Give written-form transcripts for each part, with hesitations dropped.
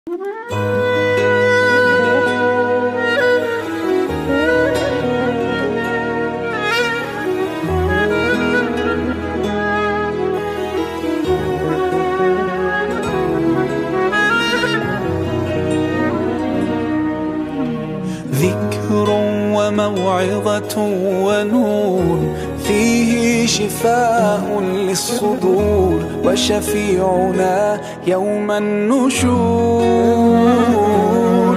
ذكر وموعظة ونور فيه شفاء للصدور وشفيعنا يوم النشور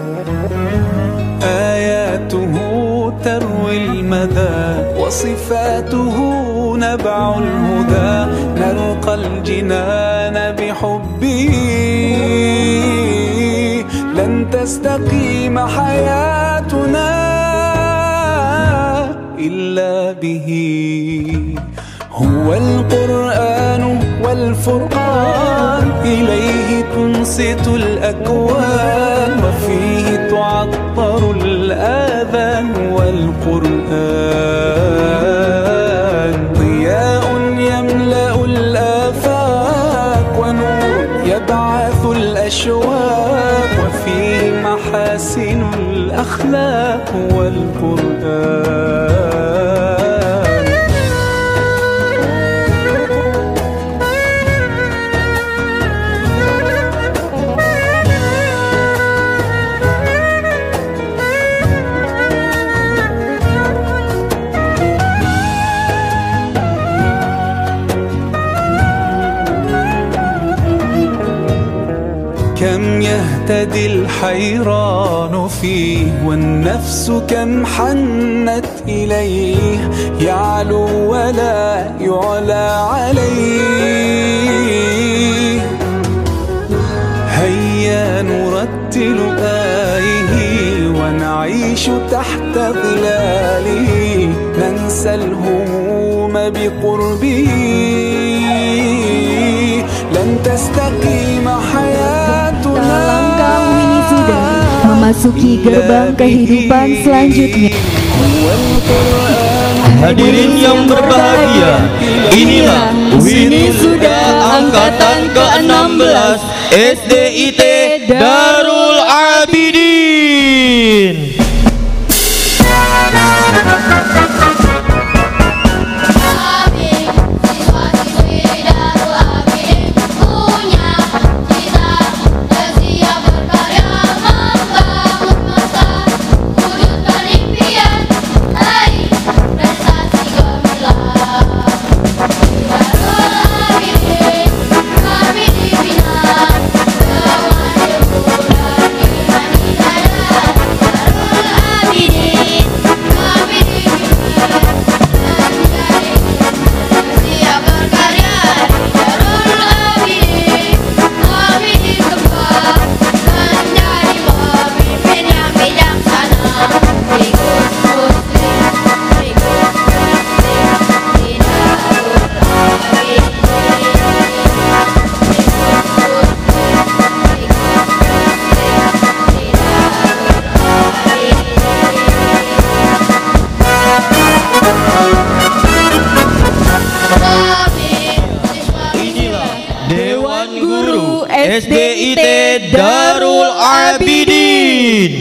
آياته تروي المدى وصفاته نبع الهدى نلقى الجنان بحبه لن تستقيم حياتنا إلا به هو القرآن والفرقان إليه تنصت الأكوان وفيه تعطر الآذان والقرآن ضياء يملأ الآفاق ونور يبعث الأشواق وفيه محاسن الأخلاق والقرآن كم يهتدي الحيران فيه والنفس كم حنت إليه يعلو ولا يعلى عليه هيا نرتل آيه ونعيش تحت ظلاله ننسى الهموم بقربه لن تستقيم حياتنا. Dalam kaum ini sudah memasuki gerbang kehidupan selanjutnya. Hadirin yang berbahagia, inilah wisuda angkatan ke-16 SDIT Darul Abidin. SDIT Darul Abidin.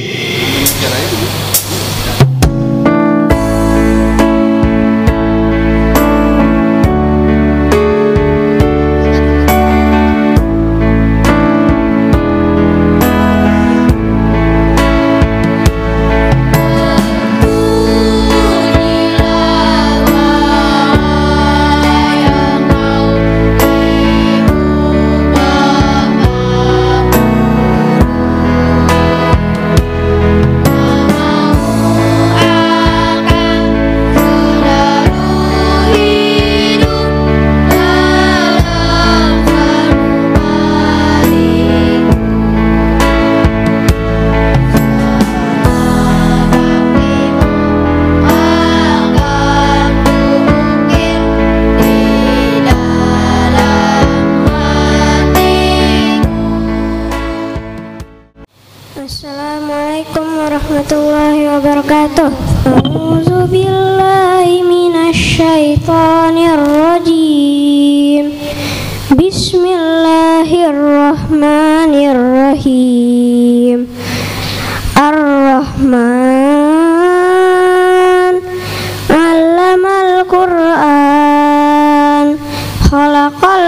Assalamualaikum warahmatullahi wabarakatuh. A'udzubillahi minasyaitonir rajim. Bismillahirrahmanirrahim. Ar-Rahman 'allamal Qur'an, khalaqal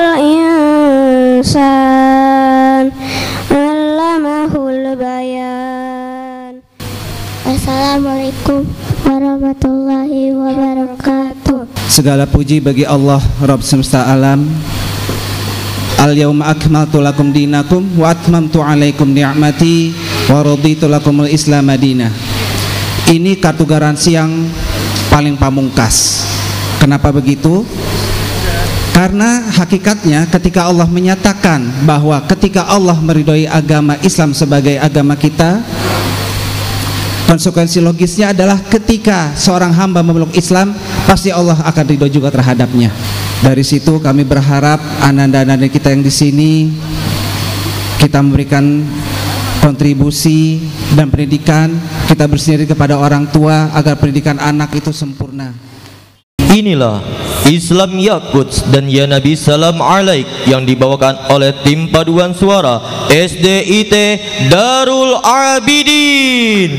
insan, 'allamahul bayan. Assalamualaikum warahmatullahi wabarakatuh. Segala puji bagi Allah Rabb semesta alam. Al-yawma akmaltu lakum dinakum wa atmamtu alaikum ni'mati wa raditu lakumul Islam madinah. Ini kartu garansi yang paling pamungkas. Kenapa begitu? Karena hakikatnya ketika Allah menyatakan bahwa ketika Allah meridhoi agama Islam sebagai agama kita, konsekuensi logisnya adalah ketika seorang hamba memeluk Islam, pasti Allah akan ridho juga terhadapnya. Dari situ kami berharap anak-anak kita yang di sini, kita memberikan kontribusi dan pendidikan, kita bersendiri kepada orang tua agar pendidikan anak itu sempurna. Inilah Islam Yaquts dan Ya Nabi Salam Alaik yang dibawakan oleh tim paduan suara SDIT Darul Abidin.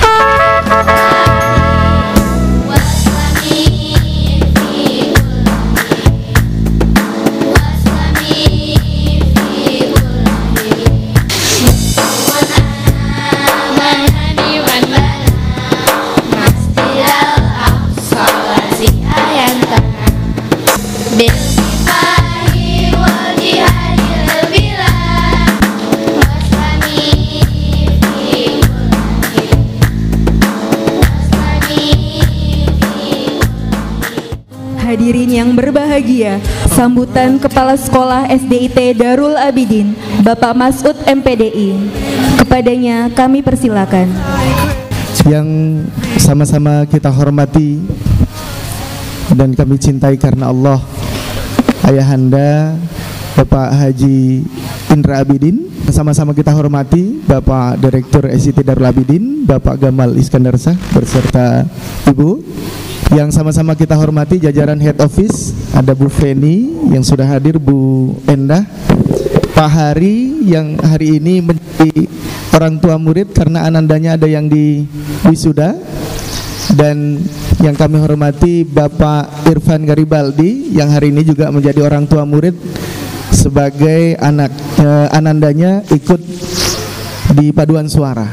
Hadirin yang berbahagia, sambutan Kepala Sekolah SDIT Darul Abidin, Bapak Mas'ud MPDI. Kepadanya kami persilakan. Yang sama-sama kita hormati dan kami cintai karena Allah, Ayahanda Bapak Haji Indra Abidin. Sama-sama kita hormati Bapak Direktur SDIT Darul Abidin, Bapak Gamal Iskandar Shah beserta Ibu. Yang sama-sama kita hormati jajaran head office, ada Bu Feni yang sudah hadir, Bu Endah, Pak Hari yang hari ini menjadi orang tua murid karena anandanya ada yang di wisuda, dan yang kami hormati Bapak Irfan Garibaldi yang hari ini juga menjadi orang tua murid sebagai anandanya ikut di paduan suara.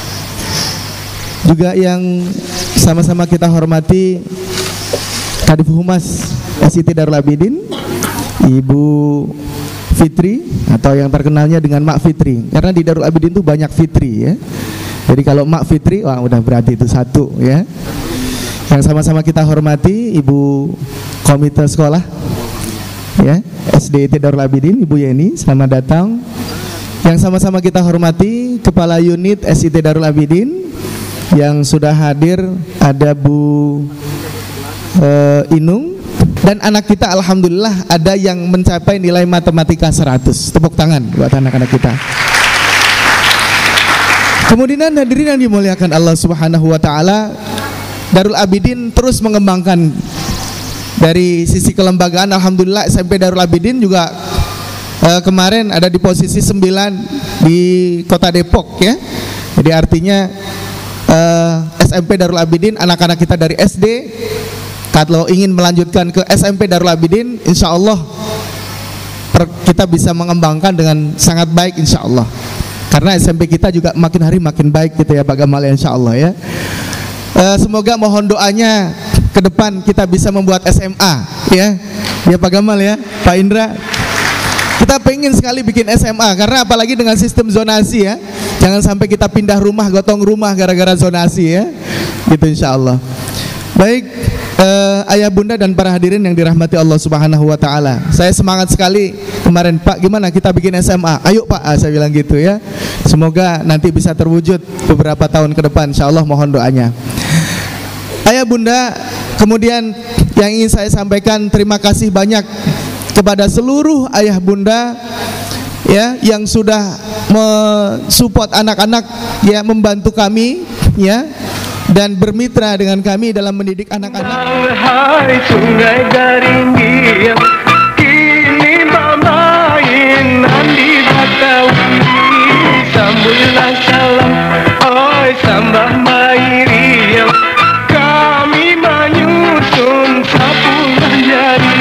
Juga yang sama-sama kita hormati Kadif Humas SDIT Darul Abidin, Ibu Fitri atau yang terkenalnya dengan Mak Fitri, karena di Darul Abidin itu banyak Fitri ya. Jadi kalau Mak Fitri, wah udah berarti itu satu ya. Yang sama-sama kita hormati Ibu Komite Sekolah ya SDIT Darul Abidin, Ibu Yeni, selamat datang. Yang sama-sama kita hormati Kepala Unit SDIT Darul Abidin yang sudah hadir, ada Bu Inung, dan anak kita alhamdulillah ada yang mencapai nilai matematika 100. Tepuk tangan buat anak-anak kita. Kemudian hadirin yang dimuliakan Allah Subhanahu wa taala, Darul Abidin terus mengembangkan dari sisi kelembagaan. Alhamdulillah SMP Darul Abidin juga kemarin ada di posisi 9 di Kota Depok ya. Jadi artinya SMP Darul Abidin, anak-anak kita dari SD kalau ingin melanjutkan ke SMP Darul Abidin, insya Allah kita bisa mengembangkan dengan sangat baik insya Allah. Karena SMP kita juga makin hari makin baik gitu ya Pak Gamal ya, insya Allah ya. Semoga mohon doanya ke depan kita bisa membuat SMA ya Pak Gamal ya, Pak Indra. Kita pengen sekali bikin SMA, karena apalagi dengan sistem zonasi ya. Jangan sampai kita pindah rumah, gotong rumah gara-gara zonasi ya. Gitu insya Allah. Baik, ayah bunda dan para hadirin yang dirahmati Allah Subhanahu wa taala. Saya semangat sekali kemarin, Pak, gimana kita bikin SMA? Ayo Pak, saya bilang gitu ya. Semoga nanti bisa terwujud beberapa tahun ke depan, insya Allah, mohon doanya. Ayah bunda, kemudian yang ingin saya sampaikan, terima kasih banyak kepada seluruh ayah bunda ya yang sudah mensupport anak-anak ya, membantu kami ya, dan bermitra dengan kami dalam mendidik anak-anak. Hai sungai dari India, kini mama Nandi Batawi sambutlah salam, oi sambah Mairiam, kami menyusun sapulah jari.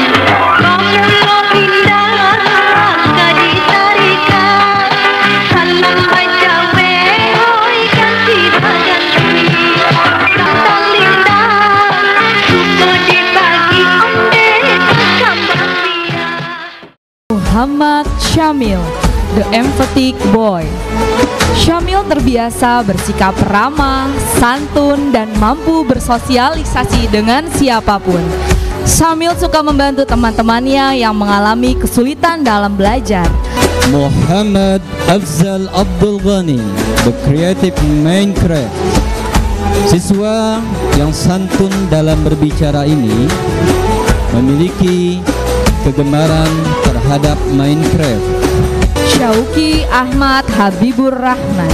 Muhammad Syamil, the emphatic boy. Syamil terbiasa bersikap ramah, santun, dan mampu bersosialisasi dengan siapapun. Syamil suka membantu teman-temannya yang mengalami kesulitan dalam belajar. Muhammad Afzal Abdul Ghani, the creative Minecraft. Siswa yang santun dalam berbicara ini memiliki kegemaran terhadap Minecraft. Syauki Ahmad Habibur Rahman,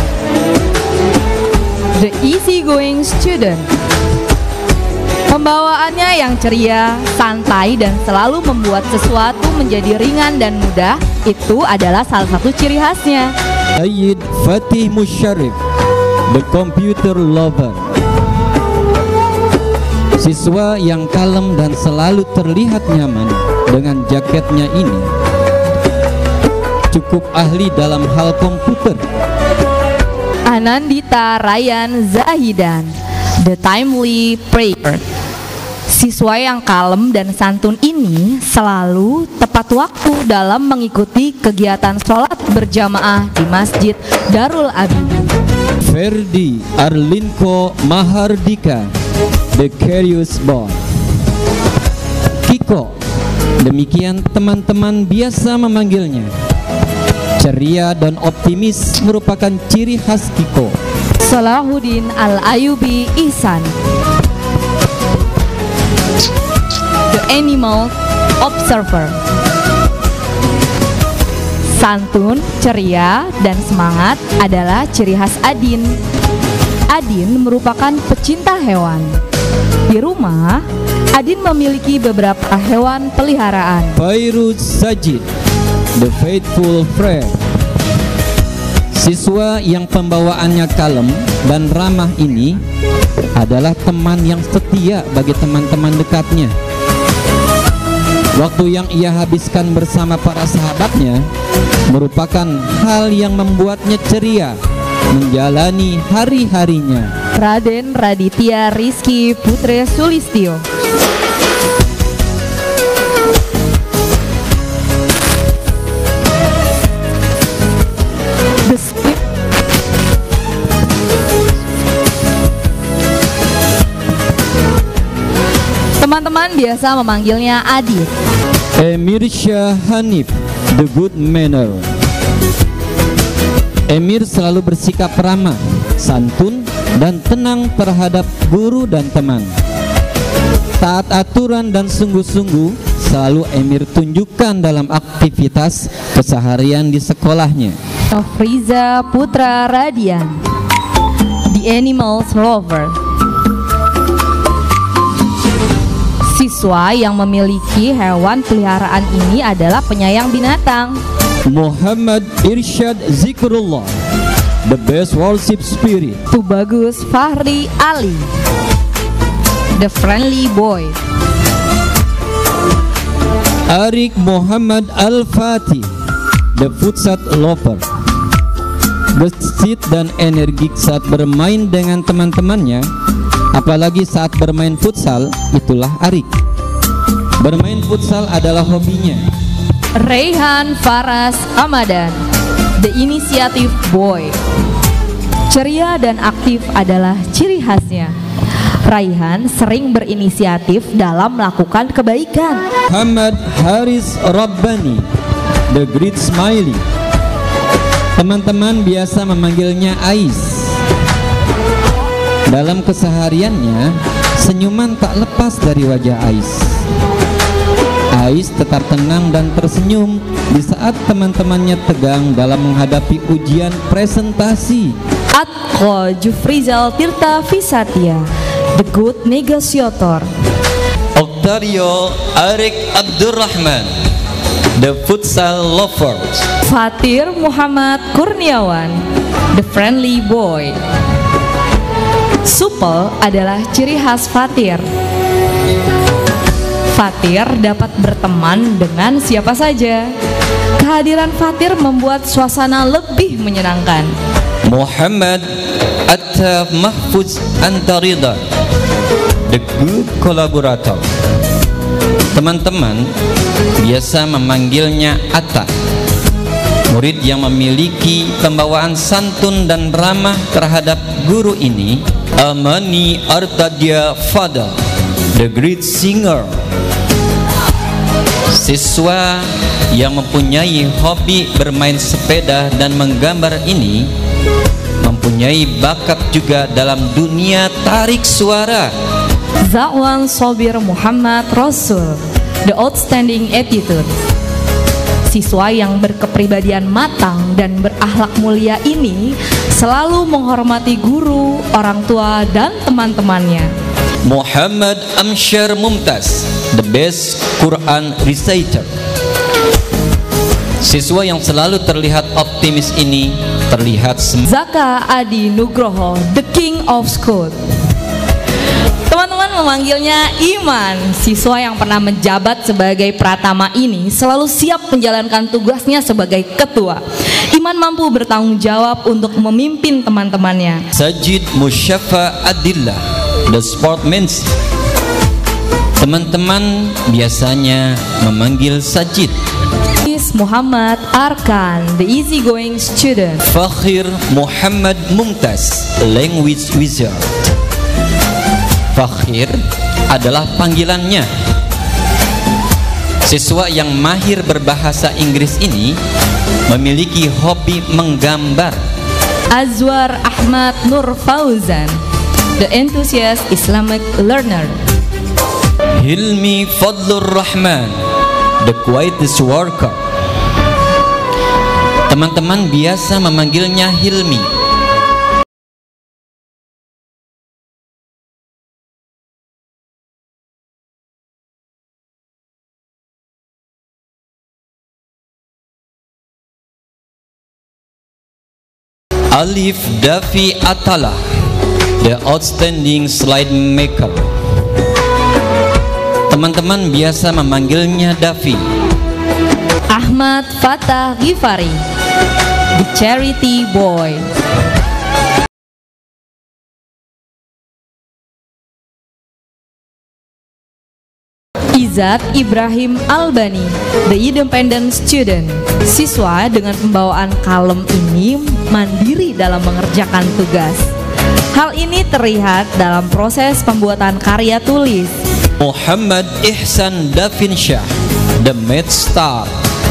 the easygoing student. Pembawaannya yang ceria, santai, dan selalu membuat sesuatu menjadi ringan dan mudah, itu adalah salah satu ciri khasnya. Sayyid Fatih Musharif, the computer lover. Siswa yang kalem dan selalu terlihat nyaman dengan jaketnya ini cukup ahli dalam hal komputer. Anandita Ryan Zahidan, the timely prayer. Siswa yang kalem dan santun ini selalu tepat waktu dalam mengikuti kegiatan sholat berjamaah di Masjid Darul Abidin. Ferdi Arlinko Mahardika, the curious boy. Kiko, demikian teman-teman biasa memanggilnya. Ceria dan optimis merupakan ciri khas Kiko. Salahuddin Al-Ayubi Ihsan, the animal observer. Santun, ceria, dan semangat adalah ciri khas Adin. Adin merupakan pecinta hewan. Di rumah, Adin memiliki beberapa hewan peliharaan. Fairuz Sajid, the faithful friend. Siswa yang pembawaannya kalem dan ramah ini adalah teman yang setia bagi teman-teman dekatnya. Waktu yang ia habiskan bersama para sahabatnya merupakan hal yang membuatnya ceria menjalani hari-harinya. Raden Raditya Rizky Putre Sulistyo, the spirit. Teman-teman biasa memanggilnya Adit. Emir Syah Hanif, the good manner. Emir selalu bersikap ramah, santun, dan tenang terhadap guru dan teman. Taat aturan dan sungguh-sungguh selalu Emir tunjukkan dalam aktivitas keseharian di sekolahnya. Nofriza Putra Radian, the animals lover. Siswa yang memiliki hewan peliharaan ini adalah penyayang binatang. Muhammad Irsyad Zikrullah, the best worship spirit. Tubagus Fahri Ali, the friendly boy. Arik Muhammad Al-Fatih, the futsal lover. Gesit dan energik saat bermain dengan teman-temannya, apalagi saat bermain futsal, itulah Arik. Bermain futsal adalah hobinya. Raihan Faras Ramadan, the initiative boy. Ceria dan aktif adalah ciri khasnya. Raihan sering berinisiatif dalam melakukan kebaikan. Muhammad Haris Rabbani, the great smiley. Teman-teman biasa memanggilnya Ais. Dalam kesehariannya, senyuman tak lepas dari wajah Ais. Ais tetap tenang dan tersenyum di saat teman-temannya tegang dalam menghadapi ujian presentasi. Atko Jufrizal Tirta Visatya, the good negotiator. Octavio Arik Abdurrahman, The futsal lovers. Fatir Muhammad Kurniawan, the friendly boy. Supel adalah ciri khas Fatir. Fatir dapat berteman dengan siapa saja. Kehadiran Fatir membuat suasana lebih menyenangkan. Muhammad Atta Mahfuz Antarida, the good collaborator. Teman-teman biasa memanggilnya Atta, murid yang memiliki pembawaan santun dan ramah terhadap guru ini. Amani Artadia Fadal, the great singer. Siswa yang mempunyai hobi bermain sepeda dan menggambar ini mempunyai bakat juga dalam dunia tarik suara. Zakwan Sobir Muhammad Rasul, the outstanding attitude. Siswa yang berkepribadian matang dan berakhlak mulia ini selalu menghormati guru, orang tua, dan teman-temannya. Muhammad Amsyar Mumtaz, the best Quran reciter. Siswa yang selalu terlihat optimis ini terlihat Zaka Adi Nugroho, the king of school. Teman-teman memanggilnya Iman. Siswa yang pernah menjabat sebagai pratama ini selalu siap menjalankan tugasnya sebagai ketua. Iman mampu bertanggung jawab untuk memimpin teman-temannya. Sajid Musyafa Adillah, the sportsman. Teman-teman biasanya memanggil Sajid. Muhammad Arkan, the easygoing student. Fakhir Muhammad Mumtaz, language wizard. Fakhir adalah panggilannya. Siswa yang mahir berbahasa Inggris ini memiliki hobi menggambar. Azwar Ahmad Nur Fauzan, the enthusiast Islamic learner. Hilmi Fadlur Rahman, the quietest worker. Teman-teman biasa memanggilnya Hilmi. Alif Dafi Atala, the outstanding slide maker. Teman-teman biasa memanggilnya Dafi. Ahmad Fatah Ghifari, the charity boy. Izzat Ibrahim Albani, the independent student. Siswa dengan pembawaan kalem ini mandiri dalam mengerjakan tugas. Hal ini terlihat dalam proses pembuatan karya tulis. Muhammad Ihsan Dafinsyah, the math star.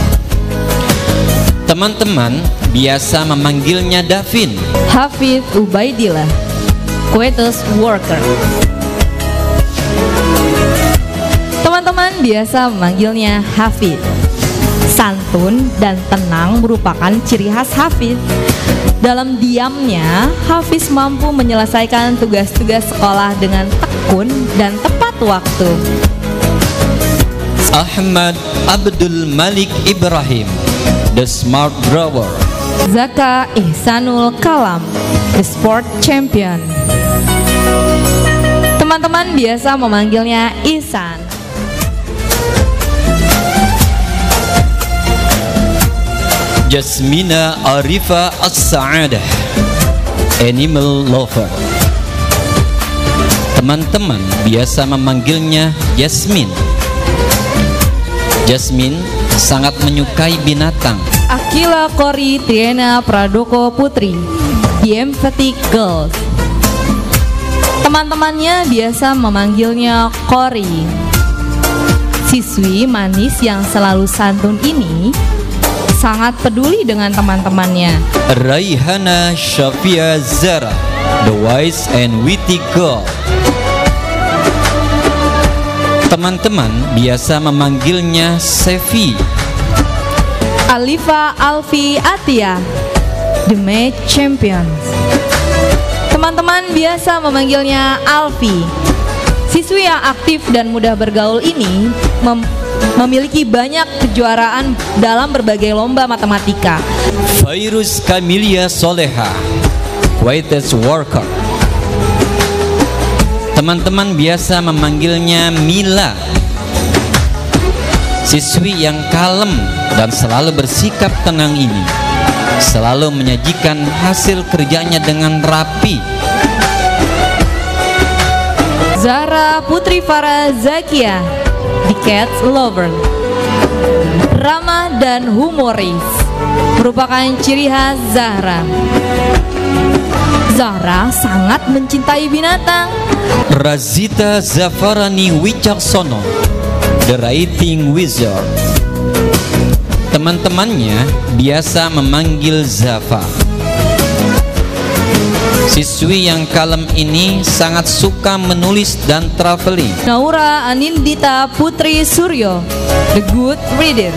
Teman-teman biasa memanggilnya Davin. Hafidh Ubaidillah, quietest worker. Teman-teman biasa memanggilnya Hafidh. Santun dan tenang merupakan ciri khas Hafidh. Dalam diamnya, Hafiz mampu menyelesaikan tugas-tugas sekolah dengan tekun dan tepat waktu. Ahmad Abdul Malik Ibrahim, the smart drawer. Zaka Ihsanul Kalam, the sport champion. Teman-teman biasa memanggilnya Ihsan. Jasmina Arifa As-Sa'adah, animal lover. Teman-teman biasa memanggilnya Jasmine. Jasmine sangat menyukai binatang. Akila Kori Triana Pradoko Putri, the emphatic girls. Teman-temannya biasa memanggilnya Kori. Siswi manis yang selalu santun ini sangat peduli dengan teman-temannya. Raihana Shafia Zara, the wise and witty girl. Teman-teman biasa memanggilnya Sefi. Alifa Alfi Atia, the math champions. Teman-teman biasa memanggilnya Alfi. Siswi yang aktif dan mudah bergaul ini memiliki banyak kejuaraan dalam berbagai lomba matematika. Fairuz Kamilia Soleha, greatest worker. Teman-teman biasa memanggilnya Mila. Siswi yang kalem dan selalu bersikap tenang ini selalu menyajikan hasil kerjanya dengan rapi. Zahra Putri Farah Zakia, the cat lover. Ramah dan humoris merupakan ciri khas Zahra. Zahra sangat mencintai binatang. Razita Zafarani Wicaksono, the writing wizard. Teman-temannya biasa memanggil Zafa. Siswi yang kalem ini sangat suka menulis dan traveling. Naura Anindita Putri Suryo, the good reader.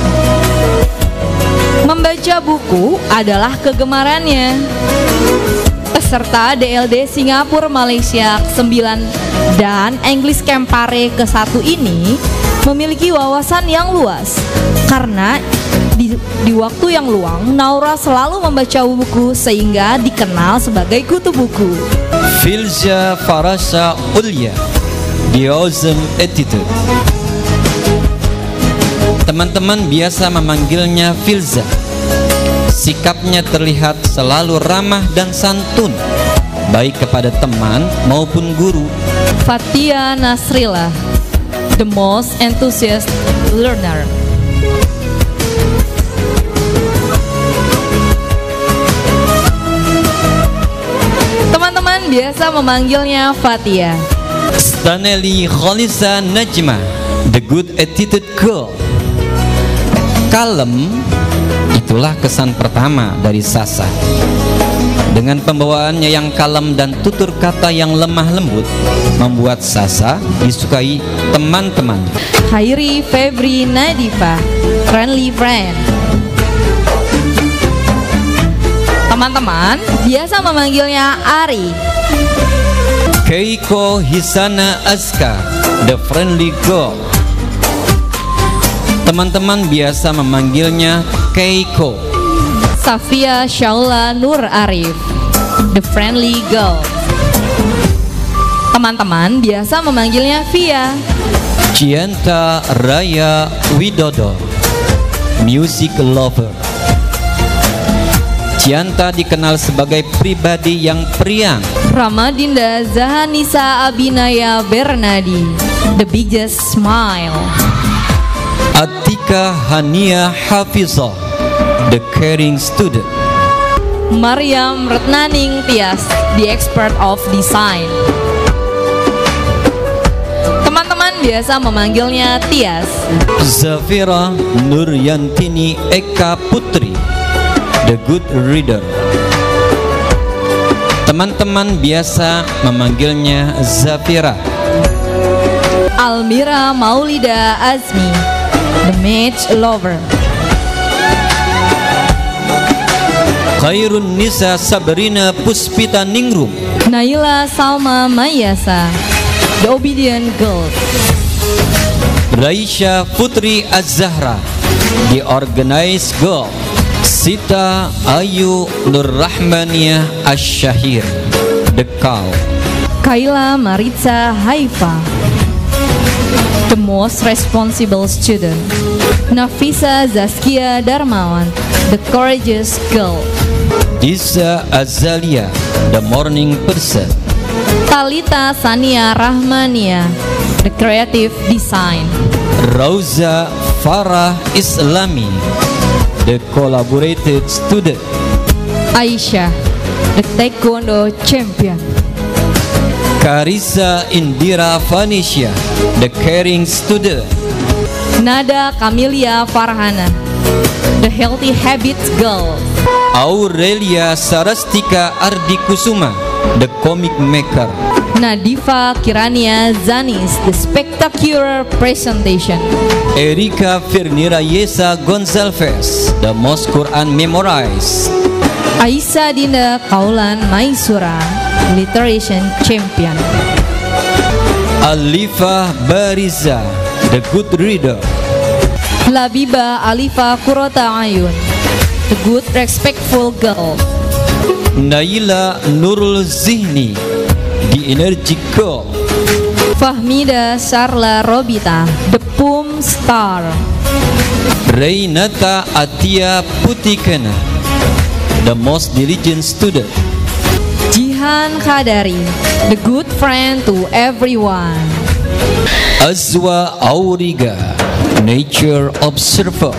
Membaca buku adalah kegemarannya. Peserta DLD Singapura Malaysia ke-9 dan English Campare ke-1 ini memiliki wawasan yang luas. Karena di waktu yang luang, Naura selalu membaca buku sehingga dikenal sebagai kutu buku. Filza Farasa Ulya, the awesome attitude. Teman-teman biasa memanggilnya Filza. Sikapnya terlihat selalu ramah dan santun, baik kepada teman maupun guru. Fatia Nasrilla, the most enthusiastic learner. Teman-teman biasa memanggilnya Fatia. Stanley Khalisa Najma, the good attitude girl. Kalem, itulah kesan pertama dari Sasa. Dengan pembawaannya yang kalem dan tutur kata yang lemah lembut, membuat Sasa disukai teman-teman. Khairi Febri Nadifa, friendly friend. Teman-teman biasa memanggilnya Ari. Keiko Hisana Aska, the friendly girl. Teman-teman biasa memanggilnya Keiko. Safia Syaula Nur Arif, the friendly girl. Teman-teman biasa memanggilnya Via. Cianta Raya Widodo, music lover. Cianta dikenal sebagai pribadi yang periang. Ramadinda Zahanisa Abinaya Bernadi, the biggest smile. Atika Hania Hafizah, the caring student. Mariam Retnaning Tias, the expert of design. Teman-teman biasa memanggilnya Tias. Zafira Nuryantini Eka Putri, the good reader. Teman-teman biasa memanggilnya Zafira. Almira Maulida Azmi, the match lover. Khairun Nisa Sabrina Puspita Ningrum. Naila Salma Mayasa, the obedient girl. Raisya Putri Az-Zahra, the organized girl. Sita Ayu Nurrahmaniyah Ash-Shahir, the cow. Kaila Maritza Haifa, the most responsible student. Nafisa Zaskia Darmawan, the courageous girl. Disa Azalia, the morning person. Talita Sania Rahmania, the creative design. Rauza Farah Islami, the collaborated student. Aisyah, the taekwondo champion. Karisa Indira Vanisha, the caring student. Nada Kamilia Farhana, the healthy habits girl. Aurelia Sarastika Ardikusuma, the comic maker. Nadifa Kirania Zanis, the spectacular presentation. Erika Firnira Yesa Gonzalves, the most Quran memorized. Aisyah Dinda Kaulan Maisura, literation champion. Alifa Bariza, The Good Reader. Labiba Alifa Kurota Ayun, The Good Respectful Girl. Naila Nurul Zihni, The Energy Girl. Fahmida Sarla Robita, The Pum Star. Reinata Atia Putikena, The Most Diligent Student. Jihan Khadari, The Good Friend to Everyone. Azwa Auriga, Nature Observer.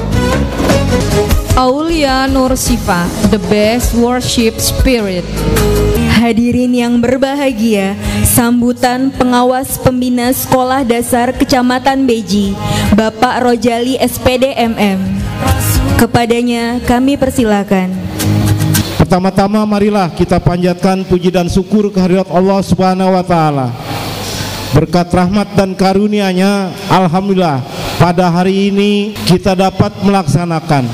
Aulia Nur Sifa, The Best Worship Spirit. Hadirin yang berbahagia, sambutan pengawas pembina Sekolah Dasar Kecamatan Beji, Bapak Rojali SPD MM. Kepadanya kami persilakan. Pertama-tama marilah kita panjatkan puji dan syukur kehadirat Allah Subhanahu wa taala. Berkat rahmat dan karunia-Nya, alhamdulillah pada hari ini kita dapat melaksanakan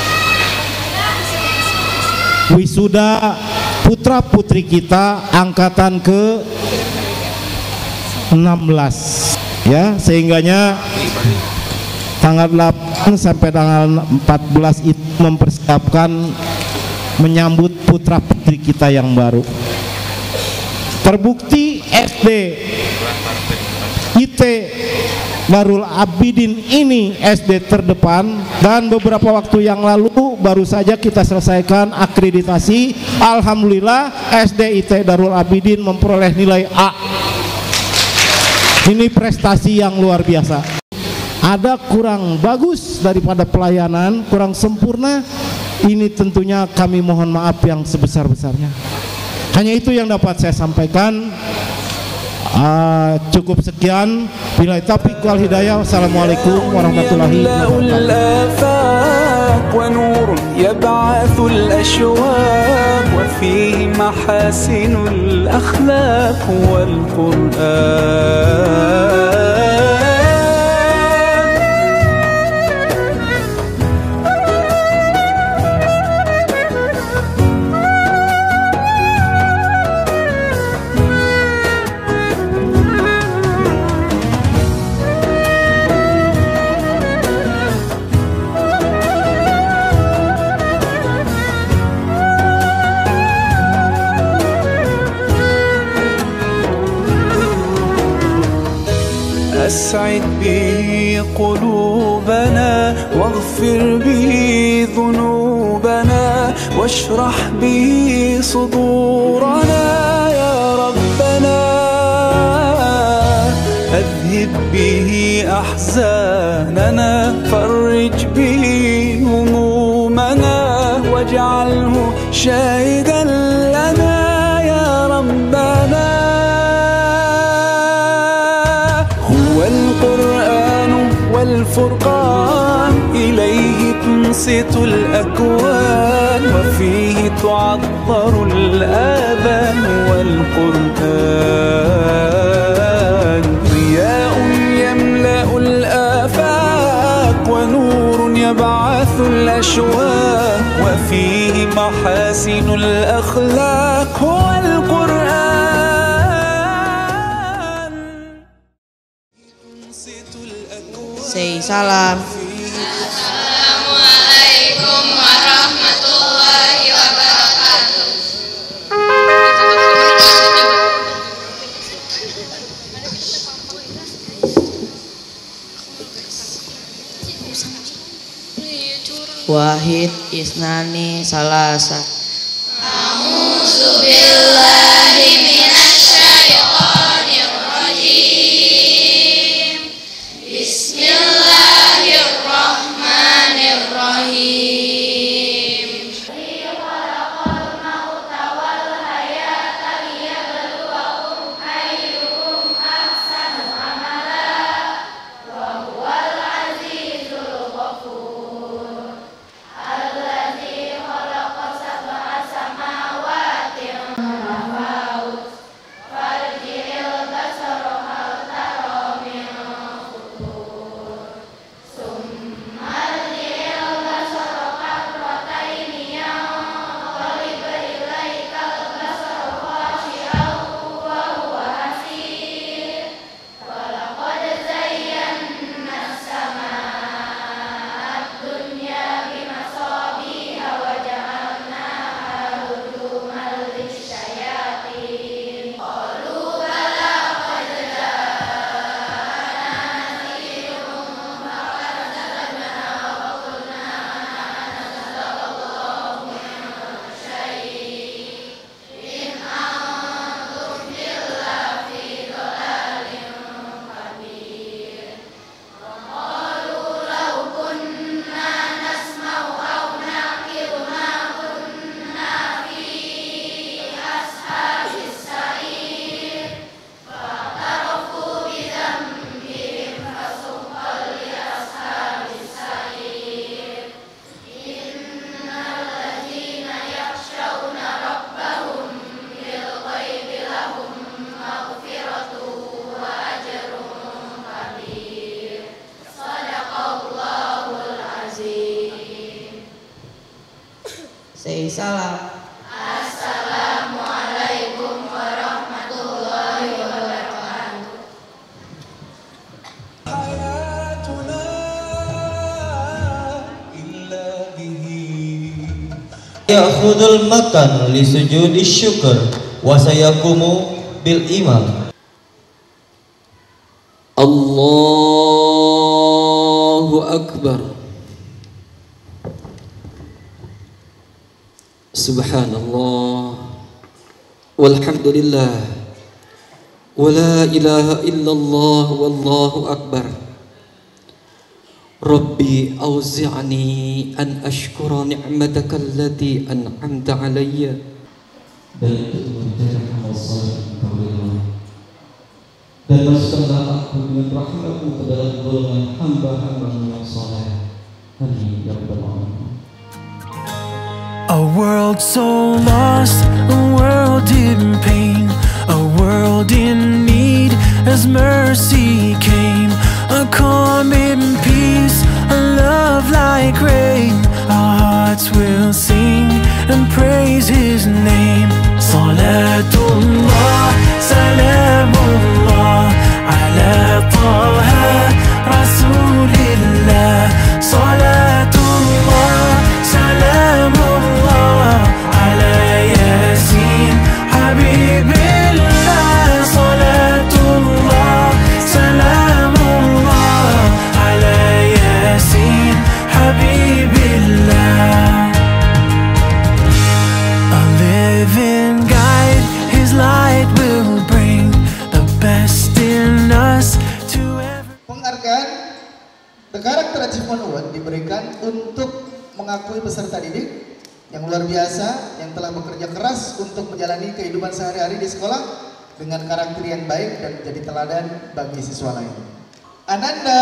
wisuda putra putri kita angkatan ke 16 ya, sehingganya tanggal 8 sampai tanggal 14 itu mempersiapkan menyambut putra putri kita yang baru. Terbukti SD IT Darul Abidin ini SD terdepan, dan beberapa waktu yang lalu baru saja kita selesaikan akreditasi. Alhamdulillah SD IT Darul Abidin memperoleh nilai A. Ini prestasi yang luar biasa. Ada kurang bagus daripada pelayanan, kurang sempurna, ini tentunya kami mohon maaf yang sebesar-besarnya. Hanya itu yang dapat saya sampaikan. Cukup sekian. Bila taufiq wal hidayah. Wassalamualaikum warahmatullahi wabarakatuh. ونور يبعث الأشواق وفيه محاسن الأخلاق والقرآن. أسعد به قلوبنا واغفر به ذنوبنا واشرح به صدورنا يا ربنا أذهب به أحزاننا فرج به همومنا واجعله شاهدا لنا يا ربنا. القرآن والفرقان إليه تنصت الأكوان وفيه تعطر الآذان والقرآن ضياء يملأ الآفاق ونور يبعث الأشواق وفيه محاسن الأخلاق هو القرآن. Say salam. Assalamualaikum warahmatullahi wabarakatuh. Wahid isnani salasa. A'udzubillahi minasyaitonir rajim. Bismillahirrahmanirrahim. salam. Assalamualaikum warahmatullahi wabarakatuh. Ya'khudul makan li sujudi syukur wa sayakumu bil iman. Allahu Akbar. Subhanallah walhamdulillah wa la ilaha illallah wallahu akbar. Rabbi auzi'ni an ashkura ni'mataka allati an'amta alayya. Dan itu menjadi amal saleh kepada dan masukkanlah aku dengan rahmatmu ke dalam golongan hamba-hambamu yang saleh. Amin ya rabbal alamin. A world so lost, a world in pain, a world in need as mercy came, a calm in peace, a love like rain. Our hearts will sing and praise His name. Salatullah, salamullah, ala Taha Rasulillah. Salatullah, salamullah, ala Yasin Habibillah. Salatullah, salamullah, ala Yasin Habibillah. A living guide, His light will bring the best in us to every. Penghargaan The Character Achievement Award diberikan untuk mengakui peserta didik yang luar biasa yang telah bekerja keras untuk menjalani kehidupan sehari-hari di sekolah dengan karakter yang baik dan menjadi teladan bagi siswa lain. Ananda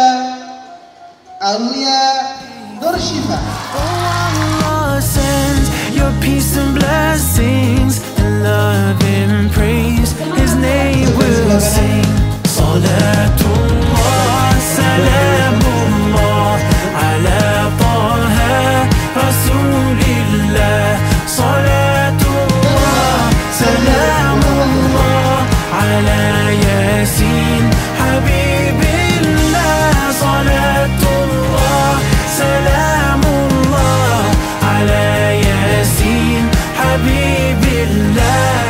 Aulia Nurshifa. Allah sends your peace and blessings, and love and praise His name will sing. Salatullah, salamullah, ala Taha Rasulillah. Salatullah, salamullah, ala Yasin Habibillah. Salatullah, salamullah, ala Yasin Habibillah.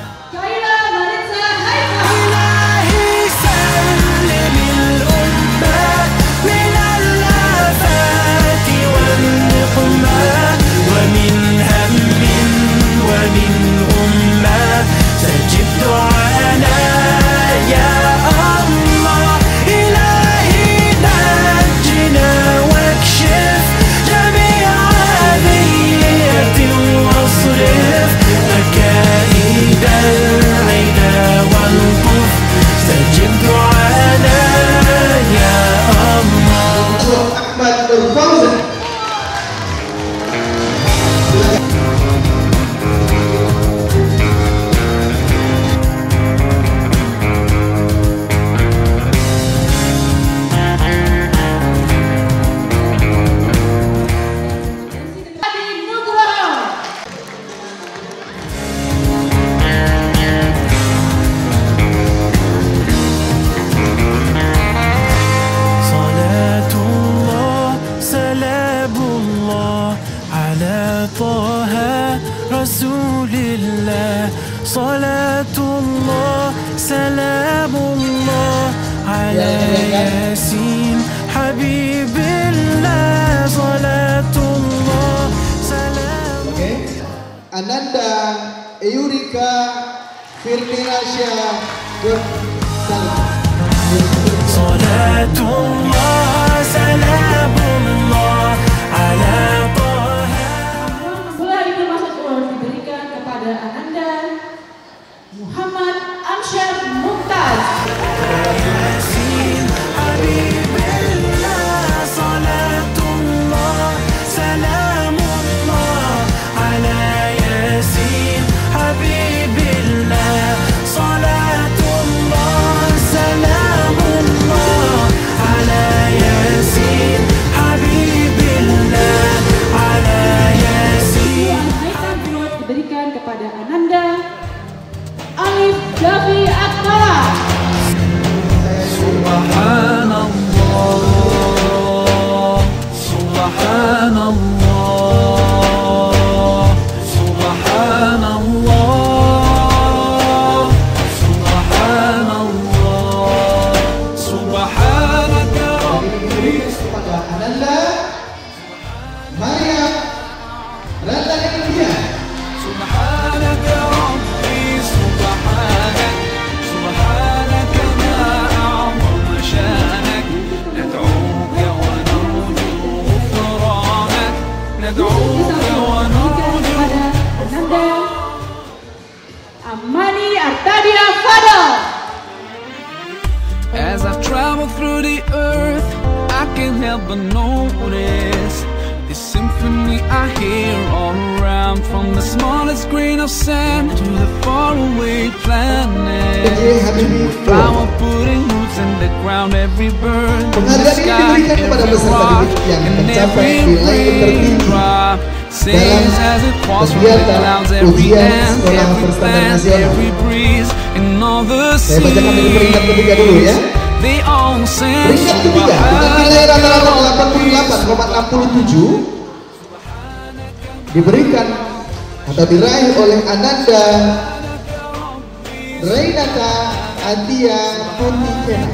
Rasulillah. Salatullah, salamullah, ala Yasin Habibillah. Salatullah, salamullah. Ananda Eurika Firminasya Salatullah, salamullah, ala Bola itu masuk diberikan kepada Ananda Muhammad Amsyar Mumtaz. Salatullah, salamullah, ala Yasin Habibillah. Salatullah, salamullah, ala Javi Akmala. Subhanallah, Subhanallah, Subhanallah, Subhanallah, Subhanaka Rabbi. Kepada Ananda, Maria, Randa India. Subhanaka Rabbi, Subhanak, Subhanaka ma a'zama shanak. Nad'uka wa narju ghufranak, nad'uka wa narju. Ananda Amani Artadia Fadal. As I travel through the earth, I can't help but notice the symphony I hear all around, from the smallest grain of sand to the faraway planet. Every flower putting roots in the ground, every bird in the sky, every rock and every raindrop sings as it falls from the clouds. Every ant, every plant, every breeze, and all the seas, they all sing Peringkat ketiga dengan nilai rata-rata 88,67 diberikan atau diraih oleh Ananda Reinata Adia Pontikena.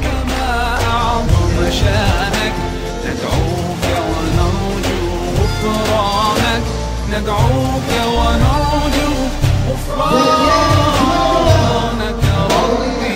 ندعوك ونرجو غفرانك ربي.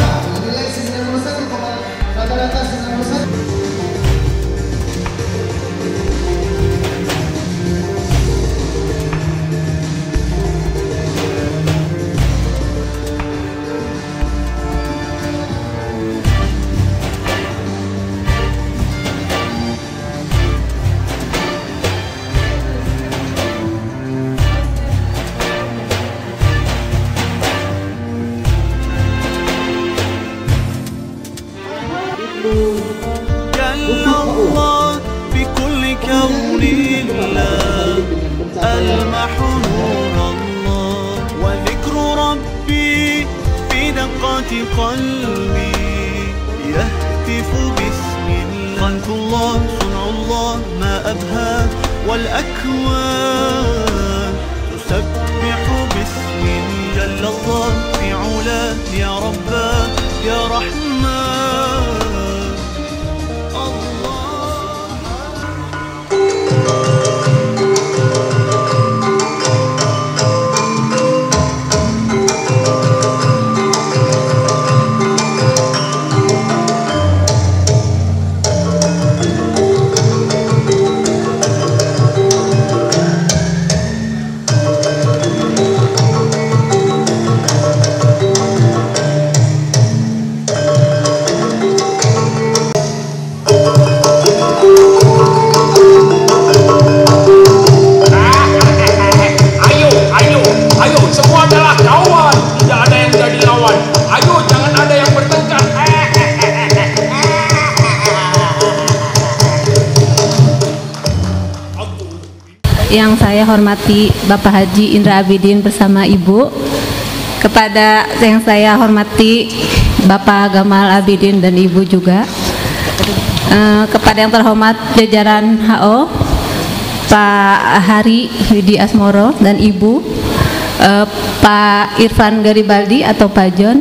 جل الله بكل كون الله ألمح نور الله وذكر ربي في دقات قلبي يهتف باسم الله. خلق الله صنع الله ما أبهى والأكوان تسبح باسم جل الله في علاه يا رباه يا رحمن. Yang saya hormati Bapak Haji Indra Abidin bersama Ibu, kepada yang saya hormati Bapak Gamal Abidin dan Ibu juga, kepada yang terhormat jajaran HO Pak Hari Widi Asmoro dan Ibu, Pak Irfan Garibaldi atau Pak John,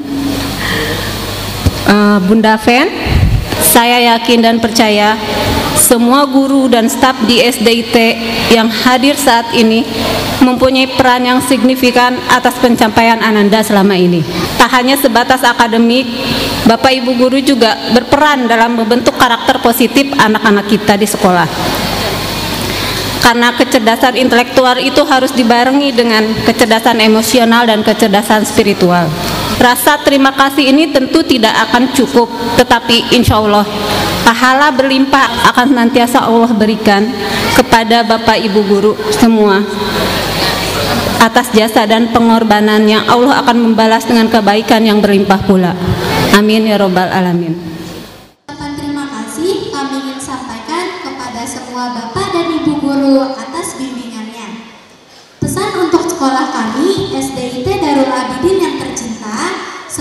Bunda Fen, saya yakin dan percaya semua guru dan staf di SDIT yang hadir saat ini mempunyai peran yang signifikan atas pencapaian Ananda selama ini. Tak hanya sebatas akademik, Bapak Ibu guru juga berperan dalam membentuk karakter positif anak-anak kita di sekolah. Karena kecerdasan intelektual itu harus dibarengi dengan kecerdasan emosional dan kecerdasan spiritual. Rasa terima kasih ini tentu tidak akan cukup, tetapi insya Allah pahala berlimpah akan senantiasa Allah berikan kepada Bapak Ibu guru semua atas jasa dan pengorbanan yang Allah akan membalas dengan kebaikan yang berlimpah pula. Amin ya robbal alamin. Terima kasih kami ingin sampaikan kepada semua Bapak dan Ibu guru atas bimbingannya. Pesan untuk sekolah kami SDIT Darul Abidin yang tercinta,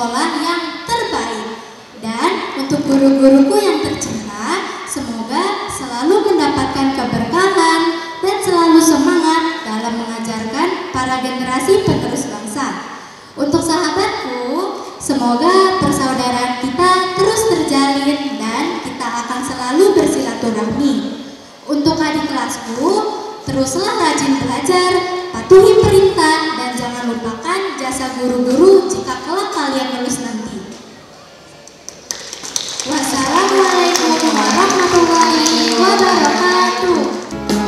sekolah yang terbaik. Dan untuk guru-guruku yang tercinta, semoga selalu mendapatkan keberkahan dan selalu semangat dalam mengajarkan para generasi penerus bangsa. Untuk sahabatku, semoga persaudaraan kita terus terjalin dan kita akan selalu bersilaturahmi. Untuk adik kelasku, teruslah rajin belajar, patuhi perintah, dan jangan lupakan jasa guru-guru jika kelak kalian lulus nanti. Wassalamualaikum warahmatullahi wabarakatuh.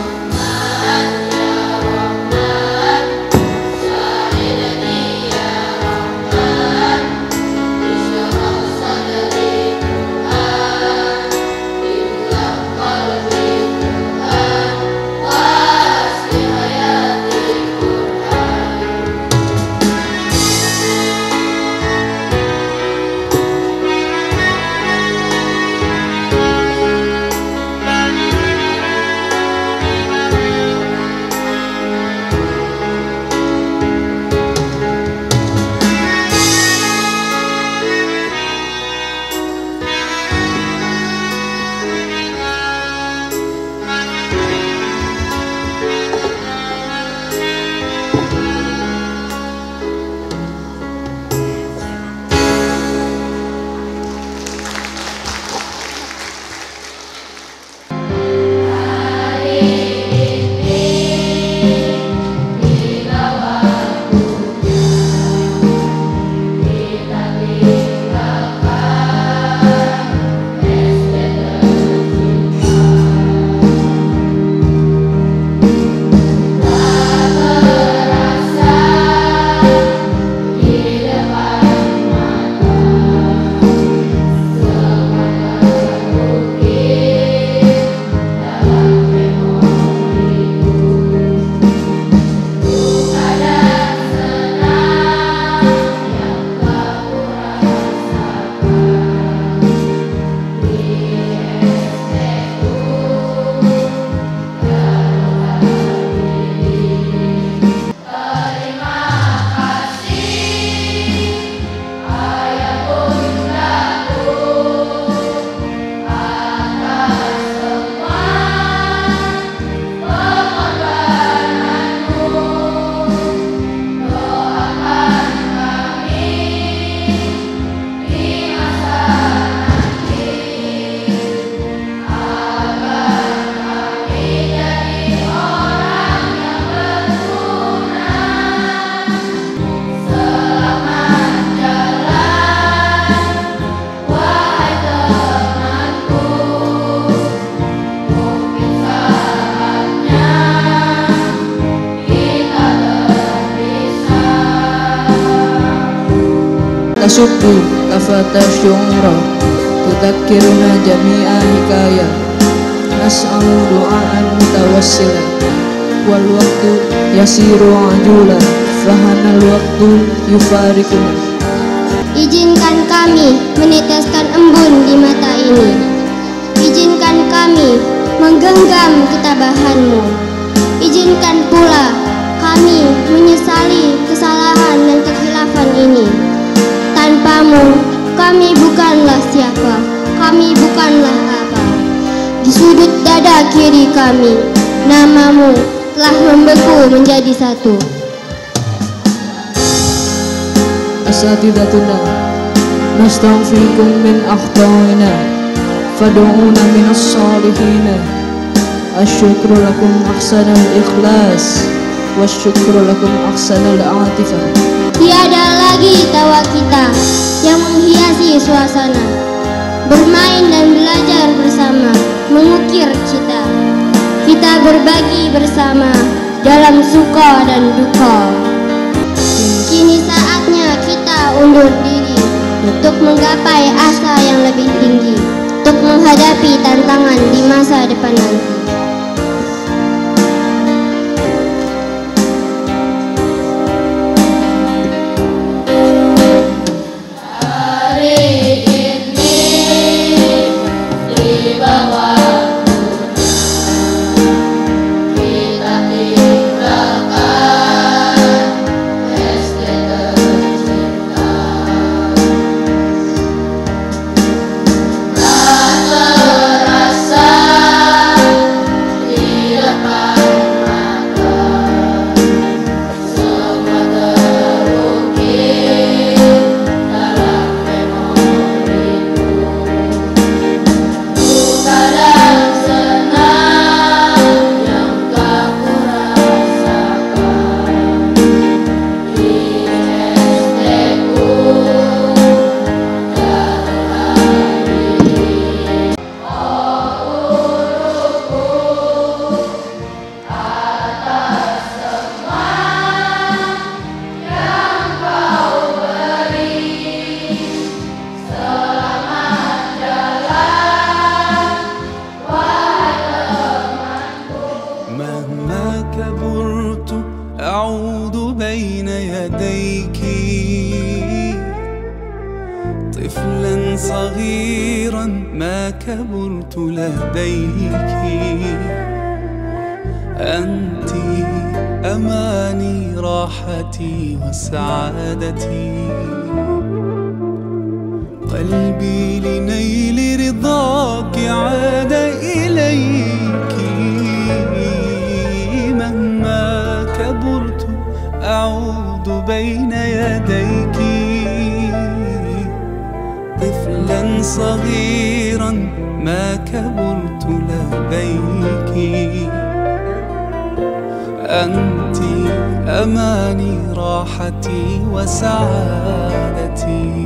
Tasubbu lafata syu'ra tudzakkiruna jami'a hikayah nas'alu du'aan mutawassilan wal waqtu yasiru ajulan fahanal waqtu yufarikuna. Izinkan kami meneteskan embun di mata ini. Izinkan kami menggenggam ketabahanmu. Izinkan pula kami menyesali kesalahan dan kekhilafan ini. Tanpamu kami bukanlah siapa, kami bukanlah apa. Di sudut dada kiri kami, namamu telah membeku menjadi satu. Asatidatuna nastaghfirukum min akhta'ina fad'una minas salihina. Asyukru lakum ahsanal ikhlas wasyukru lakum ahsanal atifah. Tiada lagi tawa kita yang menghiasi suasana, bermain dan belajar bersama, mengukir cita. Kita berbagi bersama dalam suka dan duka. Kini saatnya kita undur diri untuk menggapai asa yang lebih tinggi, untuk menghadapi tantangan di masa depan nanti. بين يديك طفلا صغيرا ما كبرت لديك أنت أماني راحتي وسعادتي قلبي لنيل رضاك عاد إليك مهما كبرت أعود بين يديك طفلا صغيرا ما كبرت لديك أنت أماني راحتي وسعادتي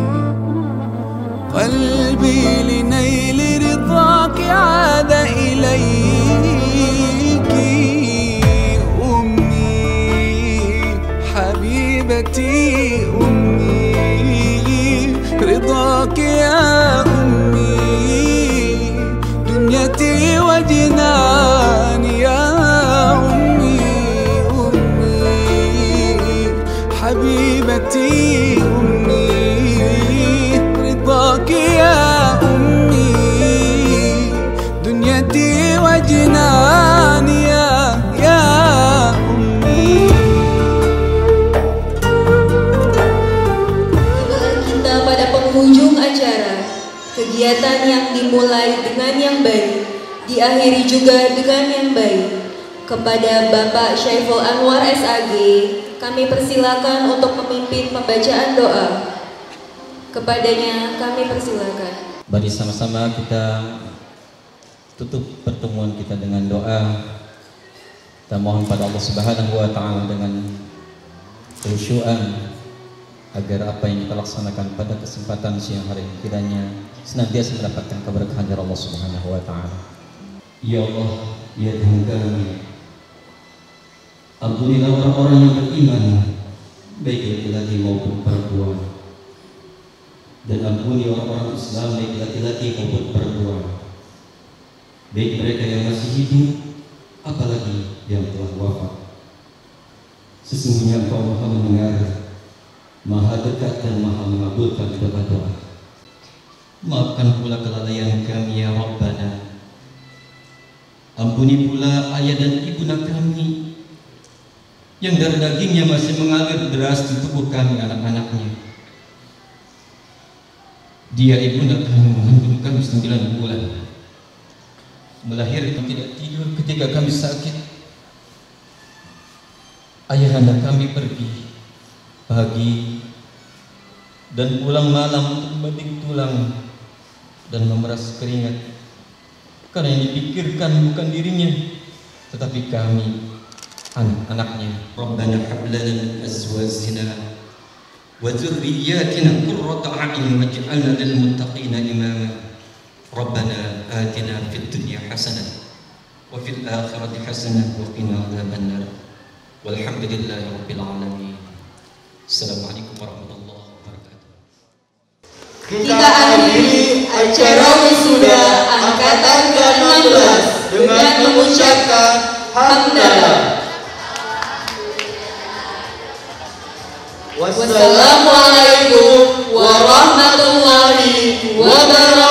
قلبي لنيل رضاك عاد إليك أمي حبيبتي أمي رضاك يا أمي دنيتي وجناني يا أمي حبيبتي أمي رضاك يا أمي دنيتي وجناني يا أمي. Kita pada penghujung acara, kegiatan yang dimulai dengan yang baik, diakhiri juga dengan yang baik. Kepada Bapak Syaiful Anwar SAG, kami persilakan untuk memimpin pembacaan doa. Kepadanya kami persilakan. Mari sama-sama kita tutup pertemuan kita dengan doa. Kita mohon pada Allah Subhanahu wa taala dengan khusyuan agar apa yang kita laksanakan pada kesempatan siang hari ini kiranya senantiasa mendapatkan keberkahan dari Allah Subhanahu wa taala. Ya Allah, ya Tuhan kami, ampunilah orang-orang yang beriman, baik laki-laki maupun perempuan, dan ampuni orang-orang Islam, baik laki-laki maupun perempuan, baik mereka yang masih hidup, apalagi yang telah wafat. Sesungguhnya Engkau Maha mendengar, Maha dekat dan Maha mengabulkan doa-doa. Maafkan pula kelalaian kami ya Rabbana. Ampuni pula ayah dan ibunda kami yang darah dagingnya masih mengalir deras di tubuh kami anak-anaknya. Dia ibunda kami mengandung kami 9 bulan, melahirkan tidak tidur ketika kami sakit. Ayahanda kami pergi pagi dan pulang malam untuk membanting tulang dan memeras keringat, karena yang dipikirkan bukan dirinya tetapi kami, anak-anaknya. Rabbana hab lana min azwajina wa dzurriyyatina qurrata a'yun waj'alna lil muttaqina imama. Rabbana atina fid dunya hasanah wa fil akhirati hasanah wa qina adzabannar. Walhamdulillahi rabbil alamin. Assalamualaikum warahmatullahi wabarakatuh. Kita akhiri acara wisuda angkatan ke-16 dengan mengucapkan hamdalah. Wassalamualaikum warahmatullahi wabarakatuh.